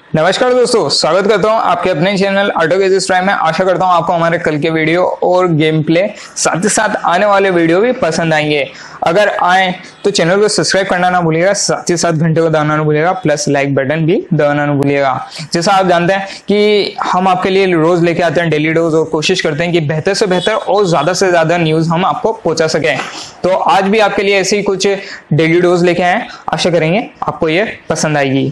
नमस्कार दोस्तों, स्वागत करता हूं आपके अपने चैनल ऑटो गैजेट्स प्राइम में। आशा करता हूं आपको हमारे कल के वीडियो और गेम प्ले साथ ही साथ आने वाले वीडियो भी पसंद आएंगे। अगर आए तो चैनल को सब्सक्राइब करना ना भूलिएगा, साथ ही साथ घंटे को दबाना ना भूलिएगा, प्लस लाइक बटन भी दबाना ना भूलिएगा। जैसा आप जानते हैं कि हम आपके लिए रोज लेके आते हैं डेली डोज और कोशिश करते हैं कि बेहतर से बेहतर और ज्यादा से ज्यादा न्यूज हम आपको पहुंचा सकें। तो आज भी आपके लिए ऐसे ही कुछ डेली डोज लेके आए, आशा करेंगे आपको ये पसंद आएगी।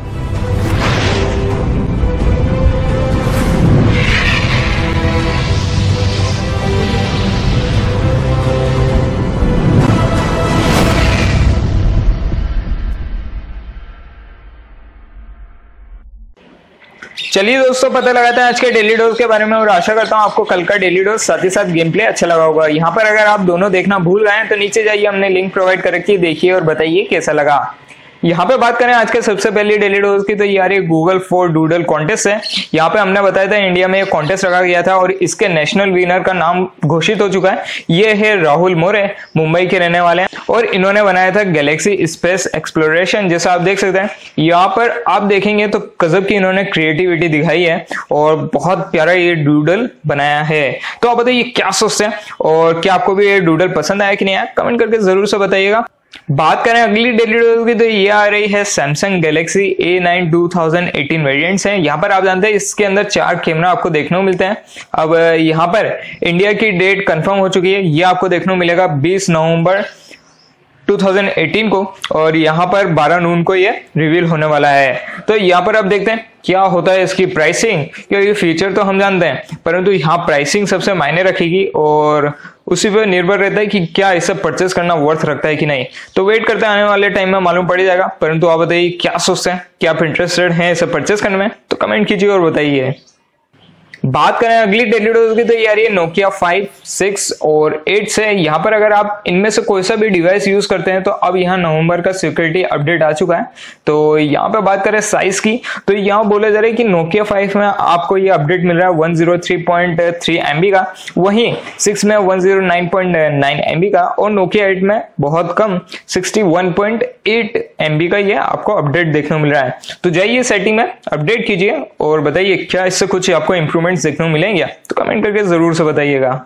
चलिए दोस्तों, पता लगाते हैं आज के डेली डोज के बारे में और आशा करता हूं आपको कल का डेली डोज साथ ही साथ गेम प्ले अच्छा लगा होगा। यहाँ पर अगर आप दोनों देखना भूल गए हैं तो नीचे जाइए, हमने लिंक प्रोवाइड कर रखी है, देखिए और बताइए कैसा लगा। यहाँ पे बात करें आज के सबसे पहली डेली डोज की, तो यार ये गूगल फॉर डूडल कॉन्टेस्ट है। यहाँ पे हमने बताया था इंडिया में एक कॉन्टेस्ट रखा गया था और इसके नेशनल विनर का नाम घोषित हो चुका है। ये है राहुल मोरे, मुंबई के रहने वाले हैं और इन्होंने बनाया था गैलेक्सी स्पेस एक्सप्लोरेशन। जैसा आप देख सकते हैं यहाँ पर आप देखेंगे तो गजब की इन्होंने क्रिएटिविटी दिखाई है और बहुत प्यारा ये डूडल बनाया है। तो आप बताइए क्या सोचते हैं और क्या आपको भी ये डूडल पसंद आया कि नहीं आया, कमेंट करके जरूर से बताइएगा। बात करें अगली डेली डोज की, तो ये आ रही है सैमसंग गैलेक्सी A9 2018 वेरिएंट्स हैं। यहाँ पर आप जानते हैं इसके अंदर 4 कैमरा आपको देखने को मिलते हैं। अब यहाँ पर इंडिया की डेट कंफर्म हो चुकी है, ये आपको देखने को मिलेगा 20 नवंबर 2018 को और यहाँ पर 12 नून को ये रिवील होने वाला है। तो यहाँ पर आप देखते हैं क्या होता है इसकी प्राइसिंग, क्योंकि फीचर तो हम जानते हैं परंतु यहाँ प्राइसिंग सबसे मायने रखेगी और उसी पर निर्भर रहता है कि क्या इसे परचेस करना वर्थ रखता है कि नहीं। तो वेट करते हैं, आने वाले टाइम में मालूम पड़ जाएगा। परंतु आप बताइए क्या सोचते हैं, क्या आप इंटरेस्टेड हैं इसे परचेस करने में, तो कमेंट कीजिए और बताइए। बात करें अगली डेली डोज की, तो यार ये नोकिया 5, 6 और 8 से। यहाँ पर अगर आप इनमें से कोई सा भी डिवाइस यूज करते हैं तो अब यहाँ नवंबर का सिक्योरिटी अपडेट आ चुका है। तो यहाँ पे बात करें साइज की, तो यहाँ बोला जा रहा है कि नोकिया 5 में आपको ये अपडेट मिल रहा है 103.3 MB का, वहीं 6 में 109.9 MB का और नोकिया 8 में बहुत कम 61.8 MB का ये आपको अपडेट देखने को मिल रहा है। तो जाइए सेटिंग में अपडेट कीजिए और बताइए क्या इससे कुछ आपको इंप्रूवमेंट देखने को मिलेंगे, तो कमेंट करके जरूर से बताइएगा।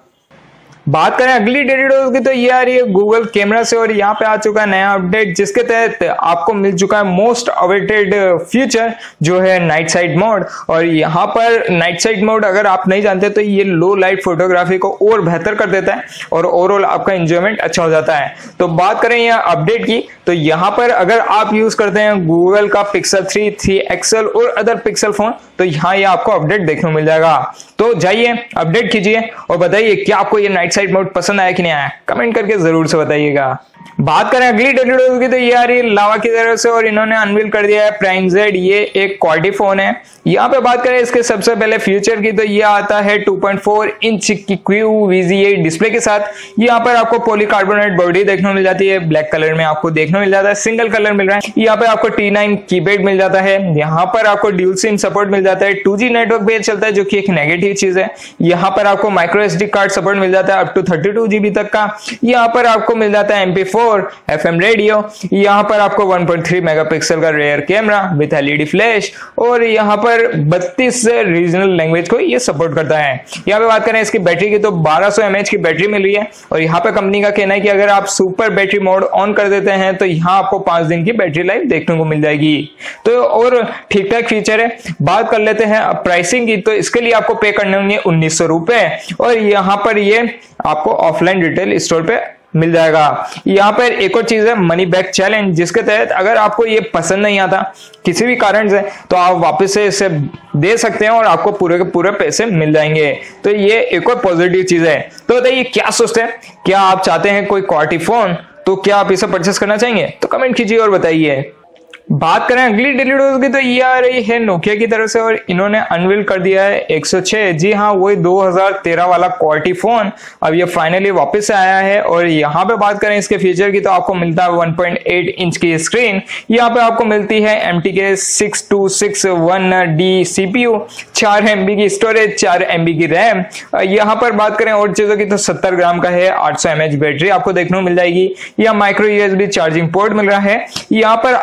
बात करें अगली डेली डोज की, तो ये आ रही है गूगल कैमरा से और यहाँ पे आ चुका है नया अपडेट, जिसके तहत आपको मिल चुका है मोस्ट अवेटेड फीचर जो है नाइट साइड मोड। और यहाँ पर नाइट साइड मोड अगर आप नहीं जानते तो ये लो लाइट फोटोग्राफी को और बेहतर कर देता है और ओवरऑल आपका एंजॉयमेंट अच्छा हो जाता है। तो बात करें यहाँ अपडेट की, तो यहाँ पर अगर आप यूज करते हैं गूगल का Pixel 3 XL और अदर पिक्सल फोन, तो यहाँ ये आपको अपडेट देखने को मिल जाएगा। तो जाइए अपडेट कीजिए और बताइए क्या आपको ये नाइट साइड मोड पसंद आया कि नहीं आया, कमेंट करके जरूर से बताइएगा। बात करें अगली डेली डोज की, तो ये आ रही है लावा की तरफ से और इन्होंने अनवील कर दिया है प्राइम जेड। ये एक क्वालिटी फोन है। यहाँ पे बात करें इसके सबसे पहले फीचर की, तो ये आता है 2.4 इंच की QVGA डिस्प्ले के साथ। यहाँ पर आपको पॉलीकार्बोनेट बॉडी देखने को मिल जाती है, ब्लैक कलर में आपको देखने को मिल जाता है, सिंगल कलर मिल रहा है। यहाँ पे आपको T9 कीपैड मिल जाता है। यहाँ पर आपको ड्यूल सिम सपोर्ट मिल जाता है, 2G नेटवर्क पे चलता है जो कि एक नेगेटिव चीज है। यहाँ पर आपको माइक्रो SD कार्ड सपोर्ट मिल जाता है अप टू 32 GB तक का। यहाँ पर आपको मिल जाता है MP4 FM रेडियो। यहाँ पर आपको 1.3 मेगापिक्सल का rear camera with LED flash और यहाँ पर 32 रीजनल लैंग्वेज को ये सपोर्ट करता है। यहाँ पे बात करें इसकी बैटरी की, तो 1200 mAh की बैटरी मिल रही है और यहाँ पे कंपनी का कहना है कि अगर आप सुपर बैटरी मोड ऑन कर देते हैं तो यहाँ आपको 5 दिन की बैटरी लाइफ देखने को मिल जाएगी। तो और ठीक ठाक फीचर है। बात कर लेते हैं अब प्राइसिंग की, तो इसके लिए आपको पे करने होंगे 1900 रुपए और यहाँ पर ये आपको ऑफलाइन रिटेल स्टोर पे मिल जाएगा। यहाँ पर एक और चीज है मनी बैक चैलेंज, जिसके तहत अगर आपको ये पसंद नहीं आता किसी भी कारण से तो आप वापस से इसे दे सकते हैं और आपको पूरे के पूरे पैसे मिल जाएंगे। तो ये एक और पॉजिटिव चीज है। तो बताइए क्या सोचते हैं, क्या आप चाहते हैं कोई क्वालिटी फोन, तो क्या आप इसे परचेस करना चाहेंगे, तो कमेंट कीजिए और बताइए। बात करें अगली डेली डोज की, तो ये आ रही है नोकिया की तरफ से और इन्होंने अनवील कर दिया है 106। जी हाँ, वही 2013 वाला क्वालिटी फोन अब ये फाइनली वापस से आया है। और यहाँ पे बात करें इसके फीचर की, तो आपको मिलता है 1.8 इंच की स्क्रीन। यहाँ पे आपको मिलती है MTK 6261D CPU, 4 MB की स्टोरेज, 4 MB की रैम। यहाँ पर बात करें और चीजों की, तो 70 ग्राम का है, 800 mAh बैटरी आपको देखने को मिल जाएगी। यहाँ माइक्रो USB चार्जिंग पोर्ट मिल रहा है। यहाँ पर आपको ये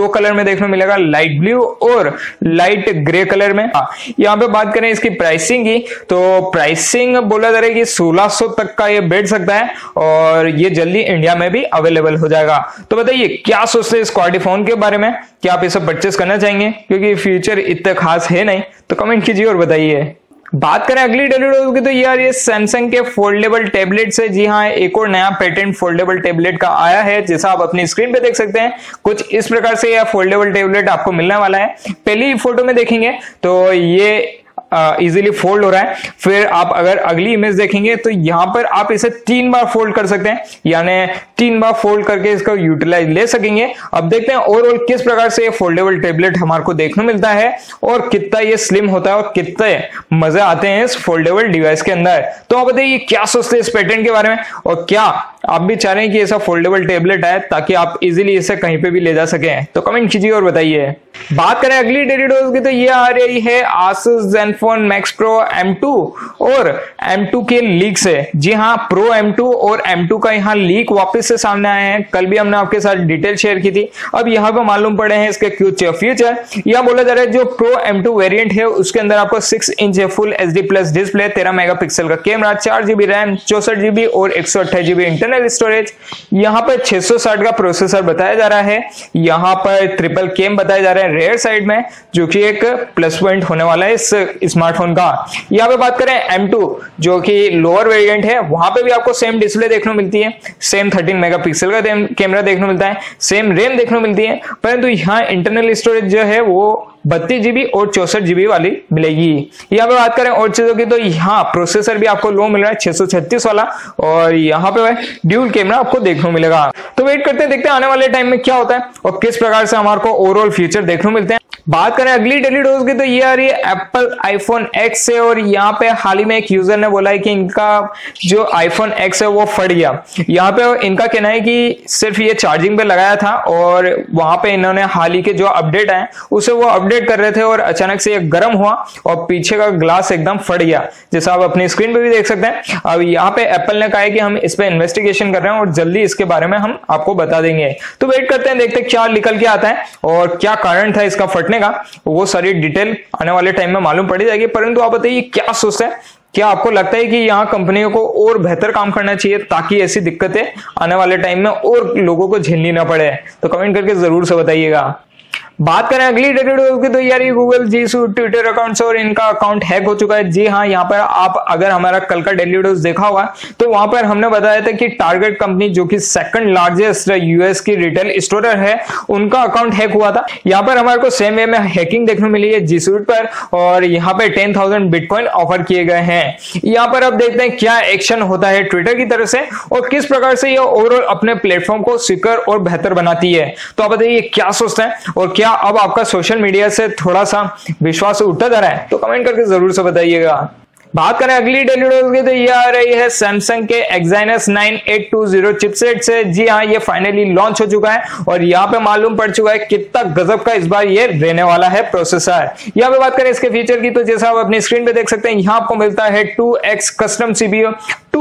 दो कलर में देखने को मिलेगा, लाइट ब्लू और लाइट ग्रे कलर में। यहाँ पे बात करें इसकी प्राइसिंग की, तो प्राइसिंग बोला जा रहा है कि 1600 तक का ये बैठ सकता है और ये जल्दी इंडिया में भी अवेलेबल हो जाएगा। तो बताइए क्या सोचते हैं इस क्वालिटी फोन के बारे में, क्या आप इसे परचेस करना चाहेंगे? क्योंकि फ्यूचर इतना खास है नहीं, तो कमेंट कीजिए और बताइए। बात करें अगली डेली डोज की, तो यार ये सैमसंग के फोल्डेबल टैबलेट से, जी हाँ, एक और नया पेटेंट फोल्डेबल टैबलेट का आया है, जैसा आप अपनी स्क्रीन पे देख सकते हैं। कुछ इस प्रकार से यह फोल्डेबल टैबलेट आपको मिलने वाला है। पहली फोटो में देखेंगे तो ये इजीली फोल्ड हो रहा है। फिर आप अगर अगली इमेज देखेंगे तो यहाँ पर आप इसे 3 बार फोल्ड कर सकते हैं, यानी 3 बार फोल्ड करके इसका यूटिलाइज ले सकेंगे। अब देखते हैं ओवरऑल किस प्रकार से ये फोल्डेबल टैबलेट हमारे को देखने मिलता है और कितना ये स्लिम होता है और कितने मजे आते हैं इस फोल्डेबल डिवाइस के अंदर। तो आप बताइए क्या सोचते हैं इस पैटर्न के बारे में, और क्या आप भी चाह रहे हैं कि ऐसा फोल्डेबल टैबलेट आए ताकि आप इजीली इसे कहीं पे भी ले जा सकें? तो कमेंट कीजिए और बताइए। बात करें अगली डेली डोज की, तो ये आ रही है Asus Zenfone Max Pro M2 और M2 के लीक से। जी हाँ, Pro M2 और M2 का यहाँ लीक वापस से सामने आए हैं। कल भी हमने आपके साथ डिटेल शेयर की थी, अब यहाँ पे मालूम पड़े हैं इसके कुछ फीचर। यहाँ बोला जा रहा है जो Pro M2 वेरिएंट है उसके अंदर आपको 6 inch full HD plus display, 13 megapixel का कैमरा, 4 GB रैम, 64 GB और 128 GB इंटरनल स्टोरेज। यहाँ पर 660 का प्रोसेसर बताया जा रहा है। यहाँ पर ट्रिपल कैम बताया जा रहा है रेयर साइड में, जो कि एक प्लस पॉइंट होने वाला है इस स्मार्टफोन का। यहाँ पे बात करें M2 जो कि लोअर वेरिएंट है, वहां पे भी आपको सेम डिस्प्ले देखने को मिलती है, सेम 13 मेगापिक्सल का कैमरा देखने को मिलता है, सेम रैम देखने को मिलती है, परंतु यहाँ इंटरनल स्टोरेज जो है वो 32 GB और 64 GB वाली मिलेगी। यहाँ पे बात करें और चीजों की, तो यहाँ प्रोसेसर भी आपको लो मिल रहा है 636 वाला, और यहाँ पे ड्यूल कैमरा आपको देखने को मिलेगा। तो वेट करते हैं, देखते हैं आने वाले टाइम में क्या होता है और किस प्रकार से हमारे को ओवरऑल फीचर देखने को मिलते हैं। बात करें अगली डेली डोज की, तो ये आ रही है एप्पल आईफोन X से, और यहाँ पे हाल ही में एक यूजर ने बोला है कि इनका जो आईफोन X है वो फट गया। यहाँ पे इनका कहना है कि सिर्फ ये चार्जिंग पे लगाया था और वहां पे इन्होंने हाल ही के जो अपडेट आए उसे वो अपडेट कर रहे थे और अचानक से ये गर्म हुआ और पीछे का ग्लास एकदम फट गया, जैसा आप अपनी स्क्रीन पे भी देख सकते हैं। अब यहाँ पे एप्पल ने कहा है कि हम इस पे इन्वेस्टिगेशन कर रहे हैं और जल्दी इसके बारे में हम आपको बता देंगे। तो वेट करते हैं, देखते हैं क्या निकल के आता है और क्या कारण था इसका फटने का, वो सारी डिटेल आने वाले टाइम में मालूम पड़ जाएगी। परंतु आप बताइए क्या सोचते हैं, क्या आपको लगता है कि यहाँ कंपनियों को और बेहतर काम करना चाहिए ताकि ऐसी दिक्कतें आने वाले टाइम में और लोगों को झेलनी ना पड़े? तो कमेंट करके जरूर से बताइएगा। बात करें अगली डेली डोज की, तो यार ये गूगल जीसू ट्विटर अकाउंट से और इनका अकाउंट हैक हो चुका है। जी हाँ, यहाँ पर आप अगर हमारा कल का डेली डोज देखा होगा तो वहां पर हमने बताया था कि टारगेट कंपनी जो कि सेकंड लार्जेस्ट यूएस की रिटेल स्टोर है, उनका अकाउंट हैक हुआ था। यहाँ पर हमारे को सेम वे में हैकिंग देखने को मिली है जीसू पर, और यहाँ पे 10,000 बिटकॉइन ऑफर किए गए हैं। यहाँ पर अब देखते हैं क्या एक्शन होता है ट्विटर की तरफ से और किस प्रकार से ये ओवरऑल अपने प्लेटफॉर्म को सिक्योर और बेहतर बनाती है। तो आप बताइए क्या सोचते हैं और क्या अब आपका सोशल मीडिया से थोड़ा सा विश्वास उठता जा रहा है? तो कमेंट करके जरूर से बताइएगा। बात करें अगली डेली डोज की, तो ये आ रही है सैमसंग के Exynos 9820 चिपसेट से। जी हाँ, ये फाइनली लॉन्च हो चुका है और यहाँ पे मालूम पड़ चुका है कितना गजब का इस बार ये रहने वाला है प्रोसेसर। यहाँ पे बात करें इसके फीचर की, तो जैसा आप अपनी स्क्रीन पे देख सकते हैं, यहाँ आपको मिलता है 2x custom CPU,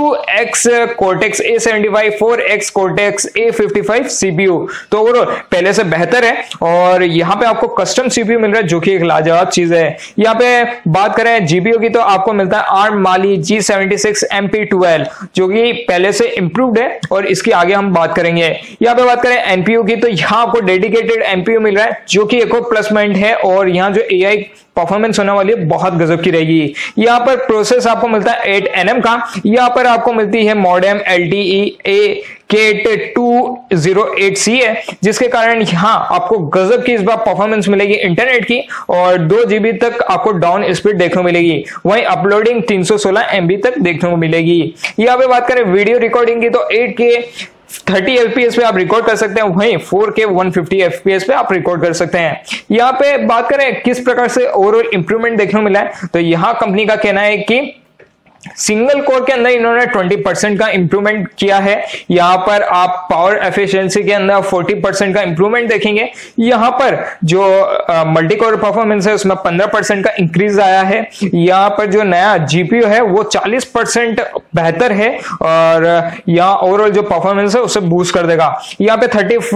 2x Cortex A75, 4x Cortex A55 CPU। तो ओवरऑल पहले से बेहतर है और यहाँ पे आपको कस्टम CPU मिल रहा है जो कि एक लाजवाब चीज है। यहाँ पे बात करें GPU की, तो आपको मिलता है ARM Mali G76 MP12 जो कि पहले से इंप्रूव्ड है और इसकी आगे हम बात करेंगे। यहाँ पे बात करें NPU की, तो यहाँ आपको डेडिकेटेड NPU मिल रहा है जो कि एक और प्लस पॉइंट है, और यहाँ जो AI परफॉर्मेंस होने वाली है बहुत गजब की रहेगी। यहाँ पर प्रोसेस आपको मिलता है 8nm का। यहाँ पर आपको मिलती है मॉडेम LTE K8208C है, जिसके कारण यहाँ आपको गजब की इस बार परफॉर्मेंस मिलेगी इंटरनेट की, और 2 GB तक आपको डाउन स्पीड देखने को मिलेगी। वहीं अपलोडिंग 316 MB तक देखने को मिलेगी। यहाँ पे बात करें वीडियो रिकॉर्डिंग की, तो 8K 30 FPS पे आप रिकॉर्ड कर सकते हैं, वहीं 4K 150 FPS पे आप रिकॉर्ड कर सकते हैं। यहाँ पे बात करें किस प्रकार से ओवरऑल इंप्रूवमेंट देखने को मिला है, तो यहाँ कंपनी का कहना है कि सिंगल कोर के अंदर इन्होंने 20% का इंप्रूवमेंट किया है। यहाँ पर आप पावर एफिशिएंसी के अंदर 40% का इंप्रूवमेंट देखेंगे। यहाँ पर जो मल्टी कोर परफॉर्मेंस है उसमें 15% का इंक्रीज आया है। यहाँ पर जो नया जीपीयू है वो 40% बेहतर है और यहाँ ओवरऑल जो परफॉर्मेंस है उसे बूस्ट कर देगा। यहाँ पे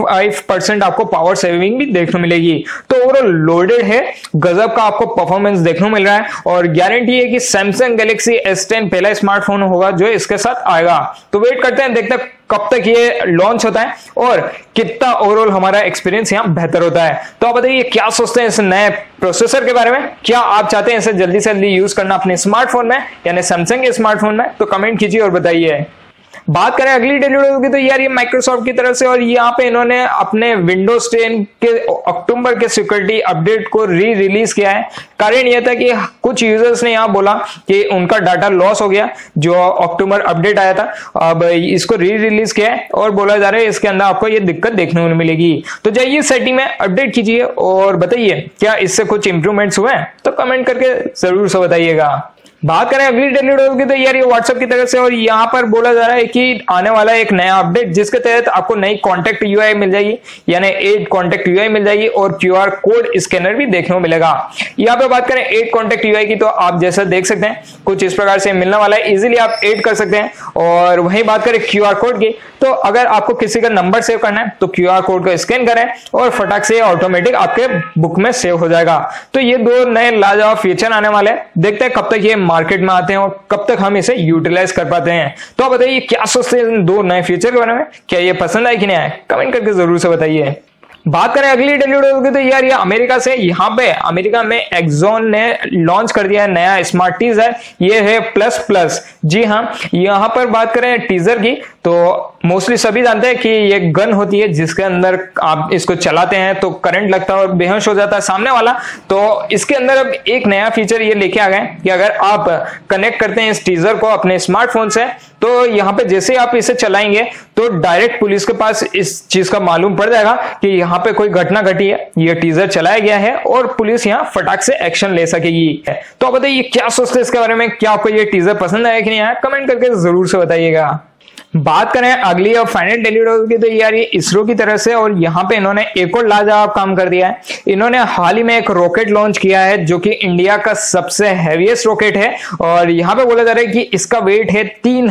35% आपको पावर सेविंग भी देखने मिलेगी। तो ओवरऑल लोडेड है, गजब का आपको परफॉर्मेंस देखने मिल रहा है और गारंटी है कि सैमसंग गैलेक्सी S10 पहला स्मार्टफोन होगा जो इसके साथ आएगा। तो वेट करते हैं, देखते हैं कब तक ये लॉन्च होता है और कितना ओवरऑल हमारा एक्सपीरियंस यहाँ बेहतर होता है। तो आप बताइए क्या सोचते हैं इस नए प्रोसेसर के बारे में? क्या आप चाहते हैं इसे जल्दी से जल्दी यूज करना अपने स्मार्टफोन में यानी सैमसंग के स्मार्टफोन में? तो कमेंट कीजिए और बताइए। बात करें अगली डेली की तो यार ये माइक्रोसॉफ्ट की तरफ से और यहाँ पे इन्होंने अपने विंडोज 10 के अक्टूबर के सिक्योरिटी अपडेट को रिलीज किया है। कारण यह था कि कुछ यूजर्स ने यहाँ बोला कि उनका डाटा लॉस हो गया जो अक्टूबर अपडेट आया था। अब इसको रिलीज किया है और बोला जा रहा है इसके अंदर आपको ये दिक्कत देखने को मिलेगी। तो जाइए सेटिंग में अपडेट कीजिए और बताइए क्या इससे कुछ इंप्रूवमेंट्स हुए हैं? तो कमेंट करके जरूर से बताइएगा। बात करें अगली डेली डोज की तो यार ये व्हाट्सएप की तरफ से और यहाँ पर बोला जा रहा है कि आने वाला एक नया अपडेट जिसके तहत आपको नई कॉन्टेक्ट यूआई मिल जाएगी यानी 8 कॉन्टेक्ट यूआई मिल जाएगी और क्यूआर कोड स्कैनर भी देखने को मिलेगा। यहाँ पे बात करें 8 कॉन्टेक्ट यूआई की तो आप जैसा देख सकते हैं कुछ इस प्रकार से मिलने वाला है, इजीली आप ऐड कर सकते हैं। और वहीं बात करें क्यूआर कोड की तो अगर आपको किसी का नंबर सेव करना है तो क्यूआर कोड को स्कैन करें और फटाक से ऑटोमेटिक आपके बुक में सेव हो जाएगा। तो ये दो नए लाजवाब फीचर आने वाले हैं, देखते हैं कब तक ये मार्केट में आते हैं और कब तक हम इसे यूटिलाइज कर पाते हैं। तो आप बताइए क्या सोचते हैं इन दो नए फीचर के बारे में? क्या ये पसंद आए कि नहीं आए? कमेंट करके जरूर से बताइए। बात करें अगली डेली की तो यार ये अमेरिका से, यहाँ पे अमेरिका में एक्सॉन ने लॉन्च कर दिया है नया स्मार्ट टीजर, ये है प्लस। जी हाँ, यहाँ पर बात करें टीजर की तो मोस्टली सभी जानते हैं कि ये गन होती है जिसके अंदर आप इसको चलाते हैं तो करंट लगता है और बेहोश हो जाता है सामने वाला। तो इसके अंदर अब एक नया फीचर ये लेके आ गए कि अगर आप कनेक्ट करते हैं इस टीजर को अपने स्मार्टफोन से तो यहाँ पे जैसे आप इसे चलाएंगे तो डायरेक्ट पुलिस के पास इस चीज का मालूम पड़ जाएगा कि यहाँ पे कोई घटना घटी है, ये टीजर चलाया गया है और पुलिस यहाँ फटाक से एक्शन ले सकेगी। तो आप बताइए क्या सोचते हैं इसके बारे में? क्या आपको ये टीजर पसंद आया कि नहीं आया? कमेंट करके जरूर से बताइएगा। बात करें अगली और फाइनल डेली डोज की तो यार ये इसरो की तरफ से और यहाँ पे इन्होंने एक और लाजवाब काम कर दिया है। इन्होंने हाल ही में एक रॉकेट लॉन्च किया है जो कि इंडिया का सबसे हैवीएस्ट रॉकेट है और यहाँ पे बोला जा रहा है कि इसका वेट है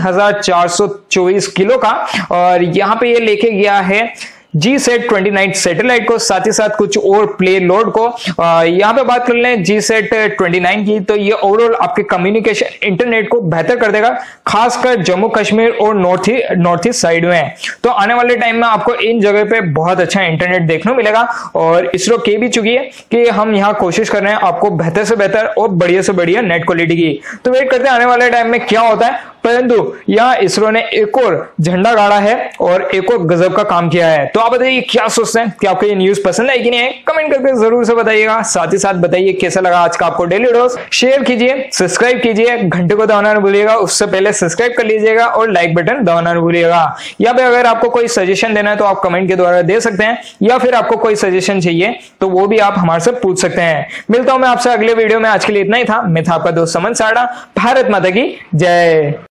3424 किलो का और यहाँ पे ये लेके गया है GSAT-29 सैटेलाइट को, साथ ही साथ कुछ और प्ले लोड को। यहाँ पे बात कर लें GSAT-29 की तो ये ओवरऑल आपके कम्युनिकेशन इंटरनेट को बेहतर कर देगा, खासकर जम्मू कश्मीर और नॉर्थ ईस्ट साइड में। तो आने वाले टाइम में आपको इन जगह पे बहुत अच्छा इंटरनेट देखने को मिलेगा और इसरो कह भी चुकी है कि हम यहाँ कोशिश कर रहे हैं आपको बेहतर से बेहतर और बढ़िया से बढ़िया नेट क्वालिटी की। तो वेट करते हैं आने वाले टाइम में क्या होता है, परंतु यहाँ इसरो ने एक और झंडा गाड़ा है और एक और गजब का काम किया है। तो आप बताइए क्या सोचते हैं कि आपको ये न्यूज पसंद है कि नहीं है? कमेंट करके जरूर से बताइएगा। साथ ही साथ बताइए कैसा लगा आज का आपको डेली डोज। शेयर कीजिए, सब्सक्राइब कीजिए, घंटे को दबाना न भूलिएगा, उससे पहले सब्सक्राइब कर लीजिएगा और लाइक बटन दबाना न भूलिएगा। या फिर अगर आपको कोई सजेशन देना है तो आप कमेंट के द्वारा दे सकते हैं या फिर आपको कोई सजेशन चाहिए तो वो भी आप हमारे से पूछ सकते हैं। मिलता हूं मैं आपसे अगले वीडियो में। आज के लिए इतना ही था। मैं था आपका दोस्त समन साड़ा। भारत माता की जय।